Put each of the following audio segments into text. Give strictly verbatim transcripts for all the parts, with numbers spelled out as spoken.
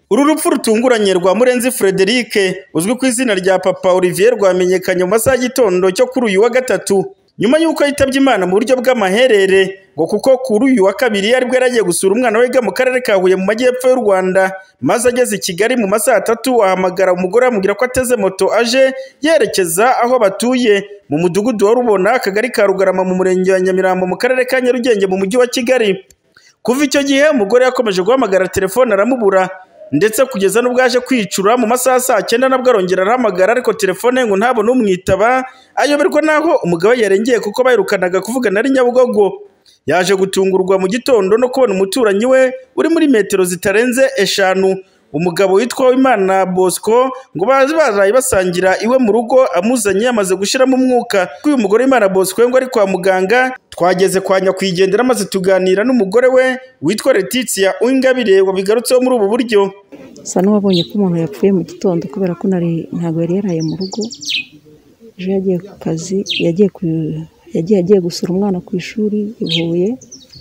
Uru rupfu rutunguranye rwa Murenzi Frederic uzwi ku izina rya Papa Olivier rwamenyekanye mu masaha y'igitondo cyo kuri uyu wa gatatu nyuma y'uko yitabye Imana mu buryo bw'amaherere ngo kuko kuri uyu wa kabiri yari yaragiye gusura umwana we mu karere ka Huye mu majyepfo y'u Rwanda, maze ageze i Kigali mu masaha atatu ahamagara umugore amubwira ko ateze moto aje yerekeza aho batuye mu mudugudu wa Rubona, akagari ka Rugarama mu murenge wa Nyamirambo mu karere ka Nyarugenge mu mujyi wa Kigali. Kuva icyo gihe umugore yakomeje guhamagara telefone aramubura, ndetse kugeza n'ubwo aje kwicura mu masaha saa cyenda nabwo arongera arahamagara ariko telefone ngo ntabone umwitaba, ayoberwa naho umugabo yarengeye kuko bayirukanaga kuvugana ari Nyabugogo. Yaje gutungurwa mu gitondo no kubona umuturanyi we uri muri metero zitarenze eshanu, umugabo witwa Umwana Bosco, ngo bazi baraye basangira iwe mu rugo amuzanye yamaze gushiramo umwuka. Uyu mugore Umwana Bosco ngo ari kwa muganga, twageze kwa nyakwigendera maze tuganira n'umugore we witwa Letitia Uwingabire wabigarutseho muri ubu buryo. Sa n'uwabonye ko umuntu yapfuye mu gitondo kubera ko nari ntago yari yaraye mu rugo, ejo yagiye ku kazi, yagiye ku yagiye agiye gusura umwana ku ishuri Yavuye.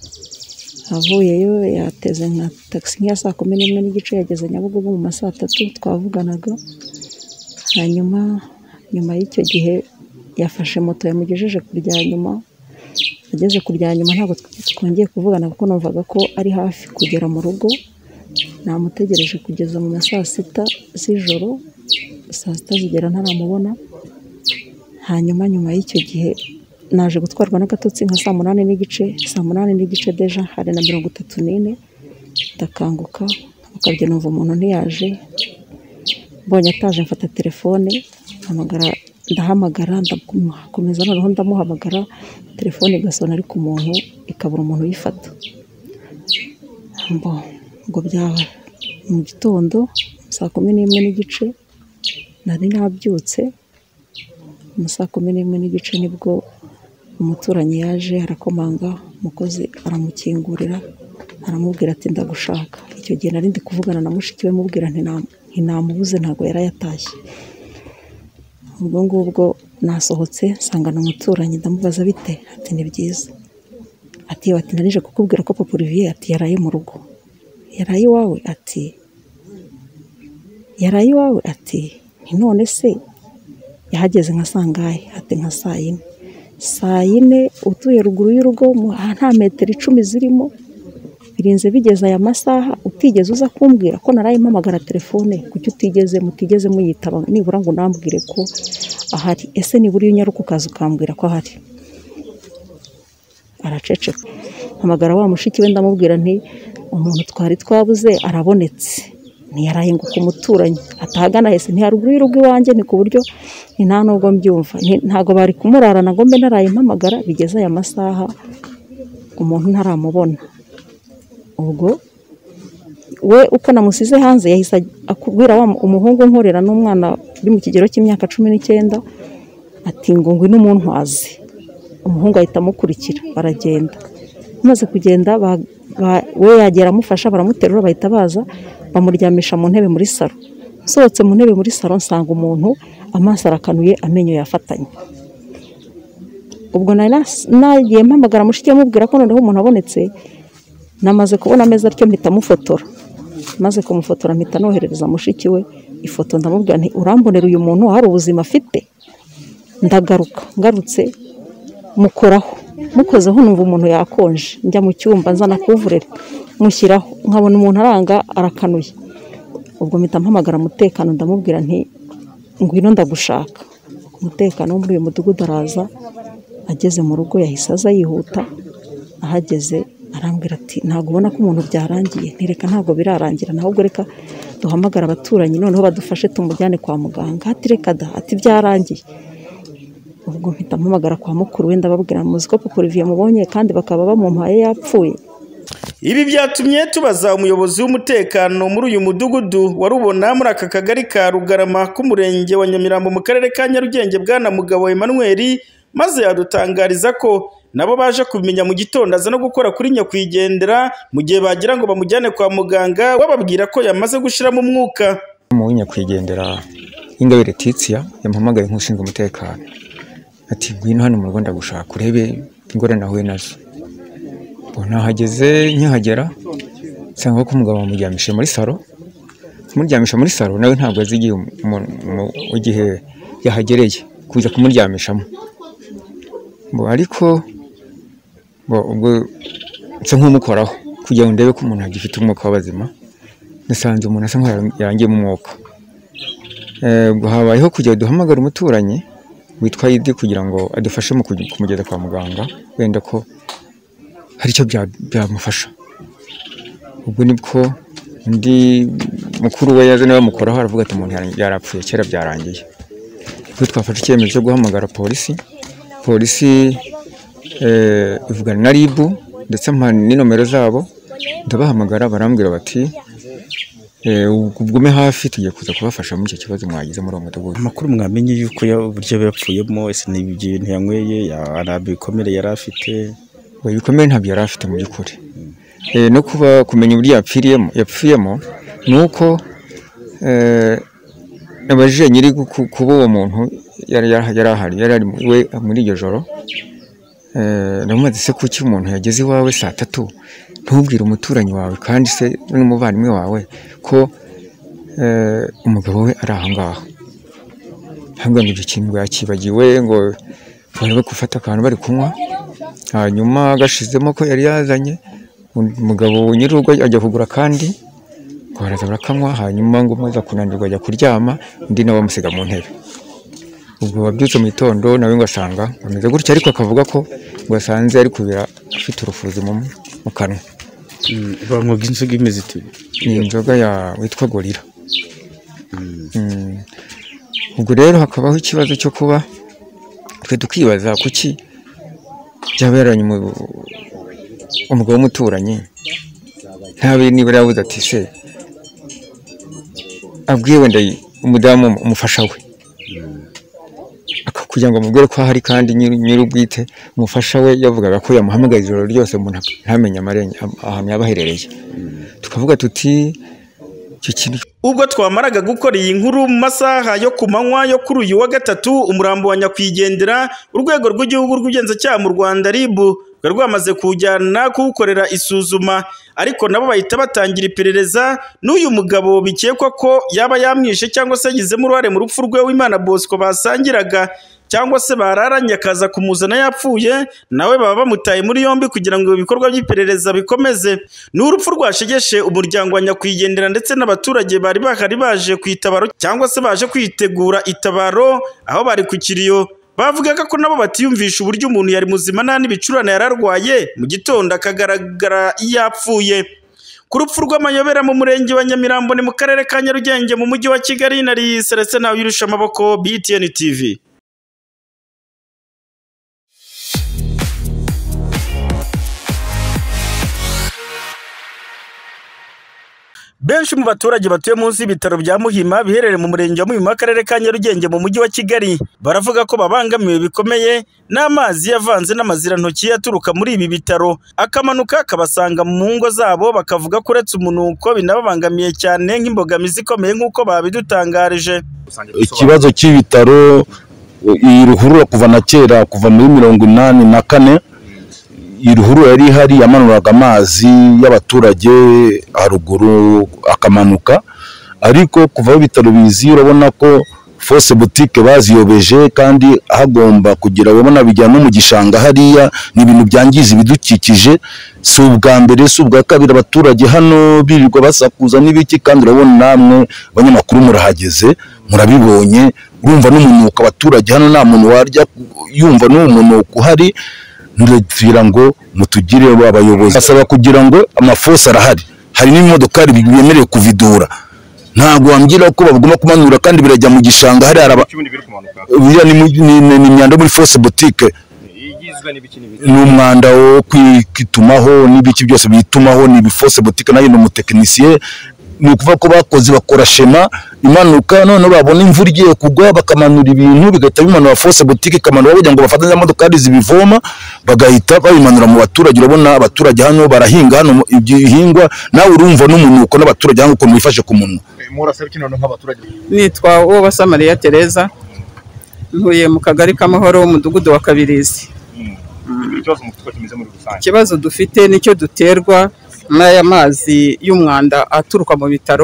Avuyeyo yateze nka taxi nk'iya saa kumi n'imwe n'igice, yageze Nyabugogo mu masaha atatu twavuganaga. Hanyuma nyuma y'icyo gihe yafashe moto yamugejeje kurya nyuma, ageze kurya nyuma ntabwo twongeye kuvugana kuko numvaga ko ari hafi kugera mu rugo. Namutegereje kugeza mu masaha sita z'ijoro, saa sita zigera ntaramubona. Hanyuma nyuma y'icyo gihe naje gutwarwa n'agatotsi nka saa munani n'igice, saa munani n'igice deja hari na mirongo itatu n'ine, ndakanguka akabye numva umuntu ntiyaje. Mbonye ataje mfata telefone hamagara, ndahamagara ndakomeza noneho ndamuhamagara, telefone igasona ariko umuntu ikabura umuntu uyifata. Mbo ngo byaba mu gitondo saa kumi n'imwe n'igice nari nabyutse, mu saa kumi n'imwe n'igice nibwo umuturanyi yaje arakomanga, umukozi aramukingurira aramubwira ati ndagushaka. Icyo gihe nari ndi kuvugana na mushiki we mubwira nti ntamubuze ntago yarayatashye. Ubwo ngubwo nasohotse nsangana umuturanyi ndamubaza bite, ati ni byiza. Ati ati narije kukubwira ko Papa Olivier ati yaraye mu rugo. Yaraye iwawe? Ati yaraye iwawe? Ati none se yahageze nka sangahe? Ati nka saa yine. Saa yine utuye ruguru y'urugo nta metero icumi zirimo, birinze bigeze aya masaha utigeze uza kumbwira ko naraye mpamagara telefone, kuki utigeze mutigeze muyitaba nibura ngo nambwire ko ahari? Ese nibura iyo unyaruka ukaza ukambwira ko ahari? Araceceka. Mpamagara wa mushiki we ndamubwira nti umuntu twari twabuze arabonetse, ntiyaraye ngo kumuturanyi atahagana hese ntiharuguru y'urugo iwanjye, ni ku buryo ni nta nubwo mbyumva, ntago bari kumurarana ngo mbe naraye mpamagara bigeze aya masaha umuntu ntaramubona. Ubwo we uko namusize hanze yahise akubwira wa umuhungu nkorera n'umwana uri mu kigero cy'imyaka cumi n'icyenda ati ngo ngwino umuntwaze. Umuhungu ahita amukurikira baragenda, maze kugenda we yagera amufasha baramuterura bahita baza bamuryamisha mu ntebe muri saro. Nsohotse mu ntebe muri saro nsanga umuntu amaso arakanuye amenyo yafatanye. Ubwo nagiye mpamagara mushiki amubwira ko noneho umuntu abonetse, namaze kubona ameza atyo mpita mufotora, maze kumufotora mpita noherereza mushiki we ifoto ndamubwira nti urambonera uyu muntu hari ubuzima afite? Ndagaruka ngarutse mukoraho, mukozeho numva umuntu yakonje, njya mu cyumba nzana kuvurera mushyiraho nkabona umuntu aranga arakanuye. Ubwo mpita mpamagara umutekano ndamubwira nti ngwino ndagushaka. Umutekano wo muri uyu mudugudu araza, ageze mu rugo yahise aza yihuta, ahageze arambwira ati ntago ubona ko umuntu byarangiye? Ntireka ntago birarangira, nahubwo reka duhamagara abaturanyi noneho badufashe tumujyane kwa muganga. Ati reka da, ati byarangiye. Ubwo mpita mpamagara kwa mukuru we ndababwira muzi ko Papa Olivier mubonye kandi bakaba bamumpaye yapfuye. Ibi byatumye tubaza umuyobozi w'umutekano muri uyu mudugudu wa Rubona muri aka kagari ka Rugarama k'umurenge wa Nyamirambo mu karere ka Nyarugenge, bwana Umugabo Emmanuel, maze yadutangariza ko nabo baje kumenya mu gitondo aza no gukora kuri nyakwigendera mu gihe bagira ngo bamujyane kwa muganga, bababwira ko yamaze gushiramo umwuka. Mu nyakwigendera Ingabire Letitia yampamagaye nk'ushinzwe umutekano ati ngwino hano mu Rwanda gushaka urebe ingorane nahuye nazo. Bona hageze nkihagera nsanga ko umugabo wamuryamishije muri saro, kumuryamisha muri salo nawe ntabwo azigiye mu gihe yahagereye kuza kumuryamishamo bo ariko bo ubwo nse nkumukoraho kugira ngo ndebe ko umuntu agifite umwuka w'abazima nasanze umuntu asa nkaho yarangiye mu mwuka eh ubwo habayeho kujya duhamagara umuturanyi witwa Idi kugira ngo adufashe mu kumugeza kwa muganga wenda ko hari icyo byamufasha ubwo nibwo ndi mukuru we yazana bamukoraho aravuga ati umuntu yarapfuye kera byarangiye ubwo twafashe icyemezo cyo guhamagara polisi polisi eh ivugana na ribu ndetse ni nomero zabo ndabahamagara barambwira bati eh ubgume hafi tugiye kuza kubafasha muri icyo kibazo mwagize muri umudugudu. Amakuru mwamenye yuko uburyo yapfuyemo ese ni ibintu yanyweye arabikomere yari afite we bikomere ntabyo yari afite mu byukuri eh no kuba kumenya uburyo yapfiriyemo yapfuyemo nuko eh nabajije nyiri kuba uwo muntu yari yari ahari yari we muri iryo joro eh namaze se kuki umuntu yageze iwawe saa tatu ntubwire umuturanyi wawe kandi se n'umuvandimwe wawe ko eh umugabo we ari ahangaha hangamije ikintu yakibagiwe ngo bari gufata akantu bari kunywa hanyuma gashizemo ko yari yazanye umugabo nyirugo ajya kugura kandi kwaraza barakanywa hanyuma ngo muza kunanirwa ajya kuryama undi nawe amusiga mu ntebe ubwo wabyutse mu gitondo nawe ngo asanga ameze gutya ariko akavuga ko ngo asanze ari kubira afite urufuzi mu kanwa banywaga inzoga imeze iti ni inzoga ya witwa gorira ubwo rero hakabaho ikibazo cyo kuba twe tukibaza kuki byaberanye umugabo w'umuturanyi ntabe nibura yavuze ati se abwiye wenda umudamu umufasha we kugira ngo mubwire ko hari kandi nyir'ubwite umufasha we yavugaga ko yamuhamagaye ijoro ryose umuntu ntamenye amarenge ahantu yabaherereye tukavuga tuti icyo kintu ubwo twamaraga gukora iyi nkuru mu masaha yo ku manywa yo kuri uyu wa gatatu umurambo wa nyakwigendera urwego rw'igihugu rw'ubugenzacyaha mu Rwanda ribu rwari rwamaze kujyana kuwukorera isuzuma ariko nabo bahita batangira iperereza n'uyu mugabo bikekwa ko yaba yamwishe cyangwa se yagizemo uruhare mu rupfu rwe w'Imana Bosco basangiraga cyangwa se bararanye akaza kumuzana yapfuye nawe baba bamutaye muri yombi kugira ngo ibikorwa by'iperereza bikomeze. Ni urupfu rwashegeshe umuryango wa nyakwigendera ndetse n'abaturage bari bahari baje kwitabaro cyangwa se baje kwitegura itabaro aho bari ku kiriyo bavugaga ko nabo batiyumvisha uburyo umuntu yari muzima nta n'ibicurane yararwaye mu gitondo akagaragara yapfuye. Ku rupfu rw'amayobera mu murenge wa Nyamirambo ni mu karere ka Nyarugenge mu mujyi wa Kigali nari Celestin Ntawuyirusha amaboko B T N T V. Benshi mu baturage batuye munsi y'ibitaro bya Muhima biherereye mu murenge wa Muhima akarere ka Nyarugenge mu mujyi wa Kigali baravuga ko babangamiwe bikomeye n'amazi yavanze n'amazirantoki aturuka muri ibi bitaro akamanuka akabasanga mu ngo zabo bakavuga ko uretse umunuko binababangamiye cyane nk'imbogamizi ikomeye nk'uko babidutangarije. Ikibazo cy'ibitaro iruhurura kuva na kera kuva muri mirongo inani na kane iruhuru yari ihari yamanuraga amazi y'abaturage haruguru akamanuka ariko kuva ibitaro bizi urabona ko force boutique baziyobeje kandi hagomba kugira babona bijyana mu gishanga hariya ni ibintu byangiza ibidukikije si ubwa mbere si ubwa kabiri abaturage hano birirwa basakuza n'ibiki kandi urabona namwe abanyamakuru murahageze murabibonye urumva n'umunuko abaturage hano nta muntu warya yumva n'umunuko uhari ntugira ngo mutugire abayobozi asaba kugira ngo amafosa arahari hari n'imodokari biyemereye kuvidura ntago wambwira ko bagomba kumanura kandi birajya mu gishanga hari araba biriya ni imyanda muri force boutique n'umwanda wo kwitumaho n'ibiki byose bitumaho ni force boutique nayo n'umutekinisiye ni ukuvuga ko bakoze bakora shema imanuka none babona imvura igiye kugwa bakamanura ibintu bigahita bimanura force boutique kamanura kugira ngo bafatanye amodokari zibivoma bagahita babimanura mu baturage. Urabona abaturage hano barahinga hano igihingwa nawe urumva n'umunuko n'abaturage hano uko mwifashe ku munwa. Murasaba kino nk'abaturage. Nitwa uwo basamariya Teresa ntuye mu kagari k'amahoro w'umudugudu wa Kabirizi. Ikibazo mufite kimeze muri rusange. Ikibazo dufite nicyo duterwa n'aya mazi y'umwanda aturuka mu bitaro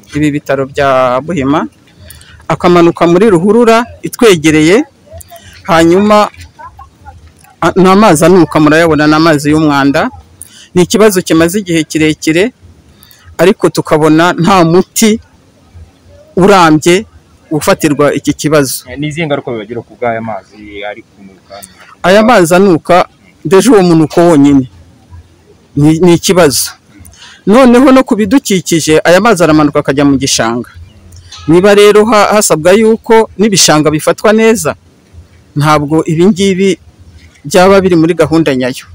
ibi bitaro bya Buhima akamanuka muri ruhurura itwegereye, hanyuma n'amazi anuka murayabona n'amazi y'umwanda. Ni ikibazo kimaze igihe kirekire ariko tukabona nta muti urambye ufatirwa iki kibazo. Nizihe ngaruka bibagira ku bw'aya mazi ari kunuka? Aya mazi anuka deje uwo munuko wonyine ni ikibazo. Noneho no kubidukikije aya mazi aramanuka akajya mu gishanga. Niba rero hasabwa yuko n'ibishanga bifatwa neza, ntabwo ibi ngibi byaba biri muri gahunda nyayo.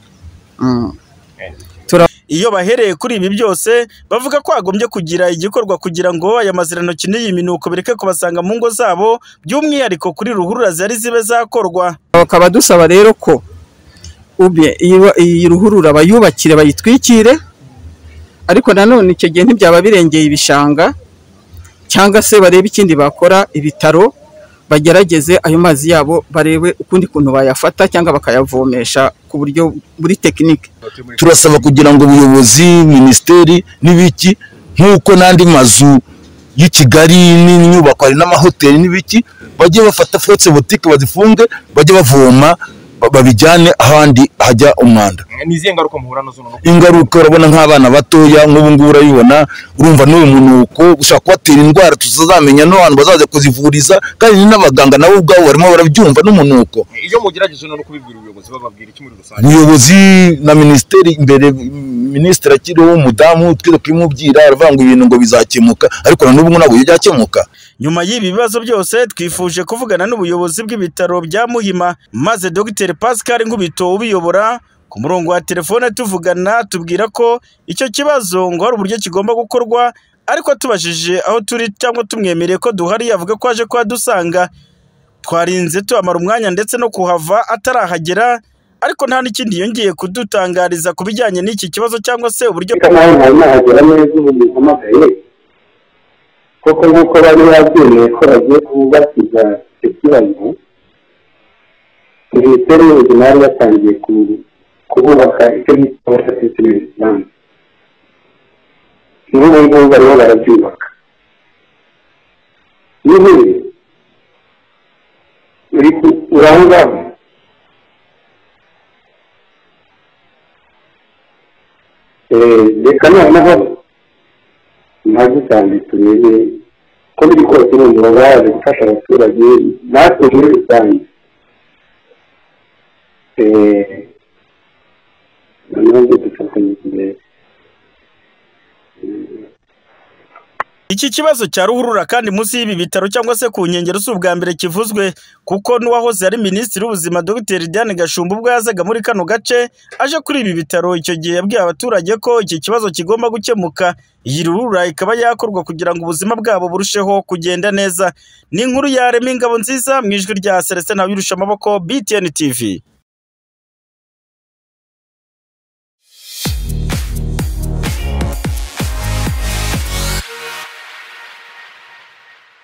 Iyo bahereye kuri ibi byose bavuga ko hagombye kugira igikorwa kugira ngo aya mazirantoki n'iyi minuko bireke kubasanga mu ngo zabo, by'umwihariko kuri ruhurura zari zibe zakorwa. Bakaba dusaba rero ko ubye iyi ruhurura bayubakire bayitwikire, ariko nanone icyo gihe ntibyaba birengeye ibishanga, cyangwa se barebe ikindi bakora ibitaro bagerageze ayo mazi yabo barebe ukundi kuntu bayafata cyangwa bakayavomesha ku buryo buri tekinike. Turasaba kugira ngo ubuyobozi, minisiteri n'ibiki nk'uko n'andi mazu y'i Kigali n'inyubako hari n'amahoteli n'ibiki bajye bafata force boutique bazifunge, bajye bavoma babijyane ahandi hajya umwanda. Nizihe ngaruka muhura nazo? Ingaruka urabona nk'abana batoya nk'ubu ngubu urayibona, urumva n'uyu munuko ushaka kubatera indwara tutazamenya n'abantu bazaza kuzivuriza, kandi n'abaganga nabo ubwabo barimo barabyumva n'umunuko. Iyo mugerageje no kubibwira ubuyobozi bababwira iki muri rusange? Ubuyobozi na minisiteri imbere, minisitiri akiriho umudamu twiza kwimubwira aravuga ngo ibintu ngo bizakemuka, ariko na n'ubu ntabwo byakemuka. Nyuma y'ibi bibazo byose twifuje kuvugana n'ubuyobozi bw'ibitaro bya Muhima, maze Dr Pascal Nkubito ubiyobora ku murongo wa telefone tuvugana tubwira ko icyo kibazo ngo hari uburyo kigomba gukorwa, ariko tubajije aho turi cyangwa tumwemereye ko duhari yavuga ko aje kwa dusanga. Twarinze tuamara umwanya ndetse no kuhava atarahagera, ariko nta n'ikindi yongeye kudutangariza kubijyanye n'iki kibazo cyangwa se uburyo koko nk'uko bari babyemeye ko bagiye kubakiza icyo kibazo. Minisiteri y'ubuzima yari yatangiye kububaka icyo bita water plan. N'ubu ngubu barimo barabyubaka. N'ubu uri aho ngaho reka noneho maze cyane turebe ko biri kose n'umuntu baba yaje gufasha abaturage natwe muri rusange. Noneho dufatanyije. Iki kibazo cya ruhurura kandi munsi y'ibi bitaro cyangwa se ku nkengero z'ubwa mbere kivuzwe, kuko n'uwahoze ari minisitiri w'ubuzima Dr Diane Gashumba ubwo yazaga muri kano gace aje kuri ibi bitaro, icyo gihe yabwiye abaturage ko iki kibazo kigomba gukemuka, iyi ruhurura ikaba yakorwa kugira ngo ubuzima bwabo burusheho kugenda neza. Ni inkuru ya Remy Ngabonziza mu ijwi rya Celestin Ntabirusha amaboko, B T N T V.